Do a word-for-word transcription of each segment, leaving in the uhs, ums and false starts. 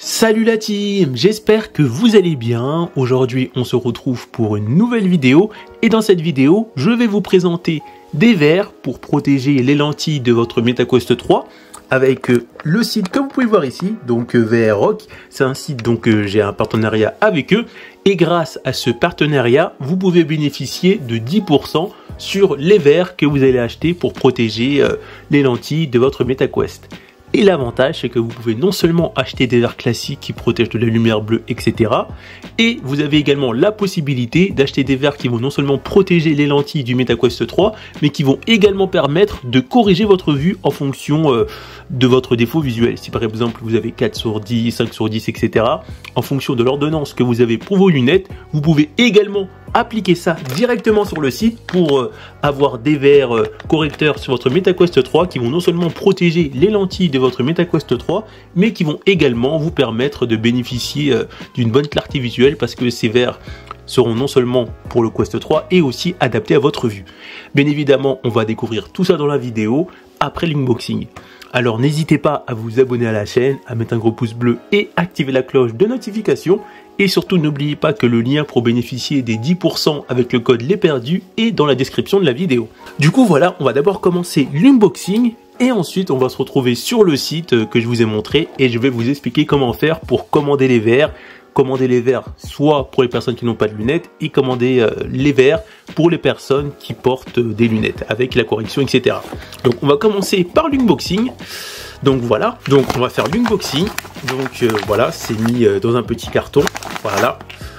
Salut la team, j'espère que vous allez bien. Aujourd'hui on se retrouve pour une nouvelle vidéo et dans cette vidéo je vais vous présenter des verres pour protéger les lentilles de votre MetaQuest trois avec le site que vous pouvez voir ici, donc V R Rock. C'est un site donc j'ai un partenariat avec eux et grâce à ce partenariat vous pouvez bénéficier de dix pour cent sur les verres que vous allez acheter pour protéger les lentilles de votre MetaQuest. Et l'avantage, c'est que vous pouvez non seulement acheter des verres classiques qui protègent de la lumière bleue, et cetera. Et vous avez également la possibilité d'acheter des verres qui vont non seulement protéger les lentilles du MetaQuest trois, mais qui vont également permettre de corriger votre vue en fonction euh, de votre défaut visuel. Si par exemple vous avez quatre sur dix, cinq sur dix, et cetera. En fonction de l'ordonnance que vous avez pour vos lunettes, vous pouvez également appliquer ça directement sur le site pour euh, avoir des verres euh, correcteurs sur votre MetaQuest trois qui vont non seulement protéger les lentilles de votre MetaQuest trois, mais qui vont également vous permettre de bénéficier euh, d'une bonne clarté visuelle parce que ces verres seront non seulement pour le Quest trois et aussi adaptés à votre vue. Bien évidemment, on va découvrir tout ça dans la vidéo après l'unboxing. Alors n'hésitez pas à vous abonner à la chaîne, à mettre un gros pouce bleu et activer la cloche de notification. Et surtout n'oubliez pas que le lien pour bénéficier des dix pour cent avec le code Les Perdus est dans la description de la vidéo. Du coup voilà, on va d'abord commencer l'unboxing et ensuite on va se retrouver sur le site que je vous ai montré et je vais vous expliquer comment faire pour commander les verres. Commander les verres soit pour les personnes qui n'ont pas de lunettes et commander euh, les verres pour les personnes qui portent euh, des lunettes avec la correction, et cetera. Donc on va commencer par l'unboxing. Donc voilà, donc on va faire l'unboxing. Donc euh, voilà, c'est mis euh, dans un petit carton. Voilà,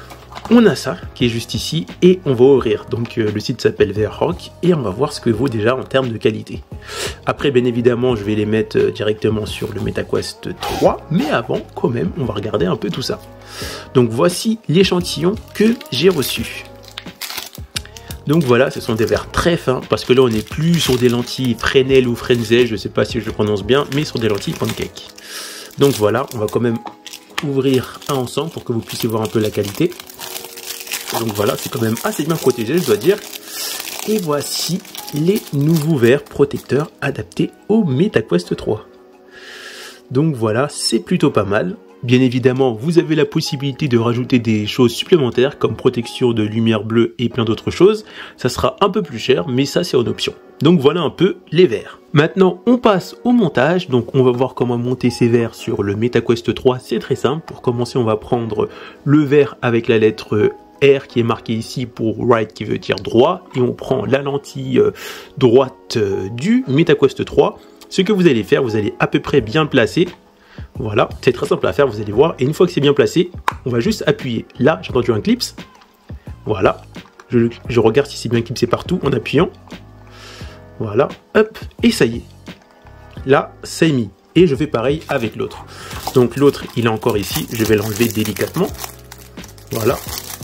on a ça qui est juste ici et on va ouvrir. Donc euh, le site s'appelle V R Rock et on va voir ce que vaut déjà en termes de qualité. Après bien évidemment je vais les mettre euh, directement sur le MetaQuest trois, mais avant quand même on va regarder un peu tout ça. Donc voici l'échantillon que j'ai reçu. Donc voilà, ce sont des verres très fins parce que là on n'est plus sur des lentilles Fresnel ou Frenzel, je ne sais pas si je le prononce bien, mais sur des lentilles pancake. Donc voilà, on va quand même ouvrir un ensemble pour que vous puissiez voir un peu la qualité. Donc voilà, c'est quand même assez bien protégé, je dois dire. Et voici les nouveaux verres protecteurs adaptés au MetaQuest trois. Donc voilà, c'est plutôt pas mal. Bien évidemment, vous avez la possibilité de rajouter des choses supplémentaires comme protection de lumière bleue et plein d'autres choses. Ça sera un peu plus cher, mais ça c'est en option. Donc voilà un peu les verres. Maintenant, on passe au montage. Donc on va voir comment monter ces verres sur le MetaQuest trois. C'est très simple. Pour commencer, on va prendre le verre avec la lettre R qui est marqué ici pour right qui veut dire droit. Et on prend la lentille droite du MetaQuest trois. Ce que vous allez faire, vous allez à peu près bien le placer. Voilà, c'est très simple à faire, vous allez voir. Et une fois que c'est bien placé, on va juste appuyer. Là, j'ai entendu un clips. Voilà, je, je regarde si c'est bien clipsé partout en appuyant. Voilà, hop, et ça y est. Là, c'est mis. Et je fais pareil avec l'autre. Donc l'autre, il est encore ici. Je vais l'enlever délicatement. Voilà.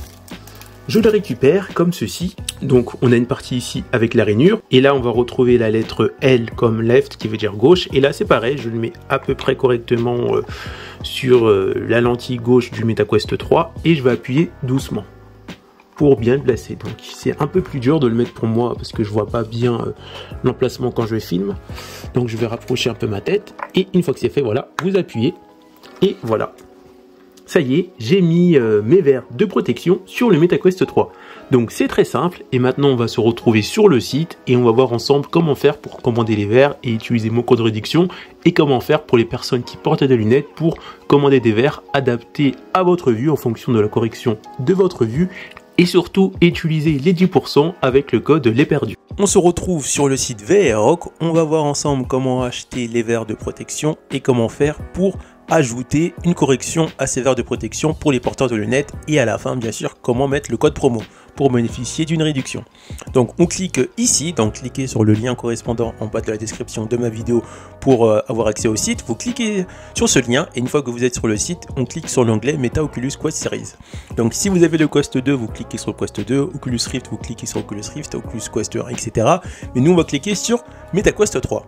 Je le récupère comme ceci. Donc on a une partie ici avec la rainure. Et là on va retrouver la lettre L comme left qui veut dire gauche. Et là c'est pareil, je le mets à peu près correctement euh, sur euh, la lentille gauche du MetaQuest trois. Et je vais appuyer doucement pour bien le placer. Donc c'est un peu plus dur de le mettre pour moi parce que je vois pas bien euh, l'emplacement quand je filme. Donc je vais rapprocher un peu ma tête. Et une fois que c'est fait, voilà, vous appuyez. Et voilà. Ça y est, j'ai mis euh, mes verres de protection sur le MetaQuest trois. Donc c'est très simple et maintenant on va se retrouver sur le site et on va voir ensemble comment faire pour commander les verres et utiliser mon code de réduction et comment faire pour les personnes qui portent des lunettes pour commander des verres adaptés à votre vue en fonction de la correction de votre vue et surtout utiliser les dix pour cent avec le code Les Perdus. On se retrouve sur le site V R Rock, on va voir ensemble comment acheter les verres de protection et comment faire pour ajouter une correction à ces verres de protection pour les porteurs de lunettes et à la fin bien sûr comment mettre le code promo pour bénéficier d'une réduction. Donc on clique ici, donc cliquez sur le lien correspondant en bas de la description de ma vidéo pour euh, avoir accès au site. Vous cliquez sur ce lien et une fois que vous êtes sur le site, on clique sur l'onglet Meta Oculus Quest Series. Donc si vous avez le Quest deux, vous cliquez sur le Quest deux, Oculus Rift, vous cliquez sur Oculus Rift, Oculus Quest un, et cetera. Mais nous on va cliquer sur MetaQuest trois.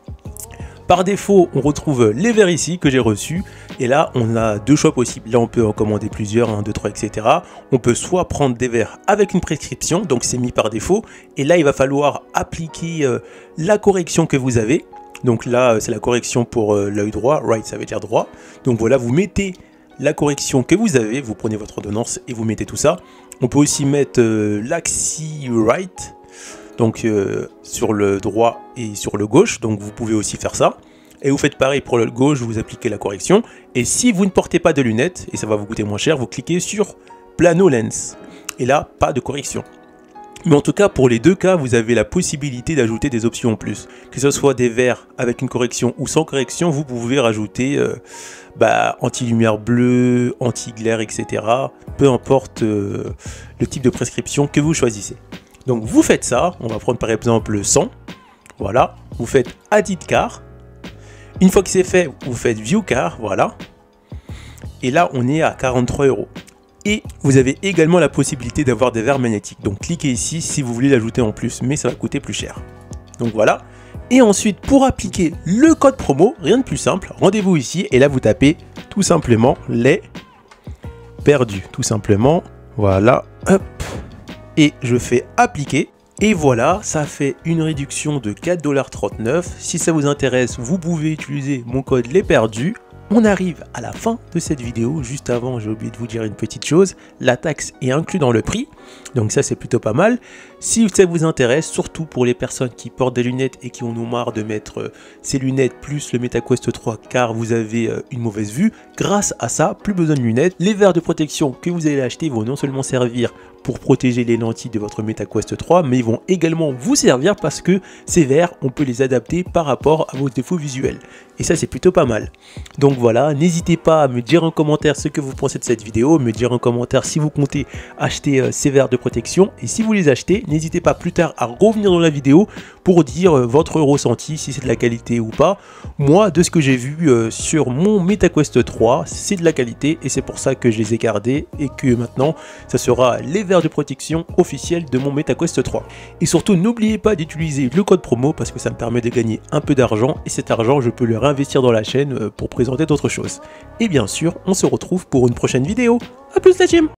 Par défaut, on retrouve les verres ici que j'ai reçus. Et là, on a deux choix possibles. Là, on peut en commander plusieurs, un, deux, trois, et cetera. On peut soit prendre des verres avec une prescription, donc c'est mis par défaut. Et là, il va falloir appliquer euh, la correction que vous avez. Donc là, c'est la correction pour euh, l'œil droit. Right, ça veut dire droit. Donc voilà, vous mettez la correction que vous avez. Vous prenez votre ordonnance et vous mettez tout ça. On peut aussi mettre euh, l'axi right. Donc euh, sur le droit et sur le gauche. Donc vous pouvez aussi faire ça. Et vous faites pareil pour le gauche, vous appliquez la correction. Et si vous ne portez pas de lunettes, et ça va vous coûter moins cher, vous cliquez sur Plano Lens. Et là, pas de correction. Mais en tout cas, pour les deux cas, vous avez la possibilité d'ajouter des options en plus. Que ce soit des verres avec une correction ou sans correction, vous pouvez rajouter euh, bah, anti-lumière bleue, anti-glaire, et cetera. Peu importe euh, le type de prescription que vous choisissez. Donc vous faites ça, on va prendre par exemple cent. Voilà, vous faites Add Car. Une fois que c'est fait, vous faites View Car, voilà. Et là, on est à quarante-trois euros. Et vous avez également la possibilité d'avoir des verres magnétiques. Donc cliquez ici si vous voulez l'ajouter en plus, mais ça va coûter plus cher. Donc voilà. Et ensuite, pour appliquer le code promo, rien de plus simple, rendez-vous ici et là vous tapez tout simplement les perdus. Tout simplement, voilà, hop. Et je fais appliquer. Et voilà, ça fait une réduction de quatre dollars trente-neuf. Si ça vous intéresse, vous pouvez utiliser mon code les perdus. On arrive à la fin de cette vidéo. Juste avant, j'ai oublié de vous dire une petite chose. La taxe est inclue dans le prix. Donc ça, c'est plutôt pas mal. Si ça vous intéresse, surtout pour les personnes qui portent des lunettes et qui en ont marre de mettre euh, ces lunettes plus le MetaQuest trois car vous avez euh, une mauvaise vue, grâce à ça, plus besoin de lunettes. Les verres de protection que vous allez acheter vont non seulement servir pour protéger les lentilles de votre MetaQuest trois, mais ils vont également vous servir parce que ces verres, on peut les adapter par rapport à vos défauts visuels. Et ça, c'est plutôt pas mal. Donc voilà, n'hésitez pas à me dire en commentaire ce que vous pensez de cette vidéo, me dire en commentaire si vous comptez acheter euh, ces verres de protection. Et si vous les achetez, n'hésitez pas plus tard à revenir dans la vidéo pour dire euh, votre ressenti, si c'est de la qualité ou pas. Moi, de ce que j'ai vu euh, sur mon MetaQuest trois, c'est de la qualité et c'est pour ça que je les ai gardés et que maintenant, ça sera les verres de protection officiels de mon MetaQuest trois. Et surtout, n'oubliez pas d'utiliser le code promo parce que ça me permet de gagner un peu d'argent et cet argent, je peux le réinvestir dans la chaîne euh, pour présenter d'autres choses. Et bien sûr, on se retrouve pour une prochaine vidéo. A plus la team!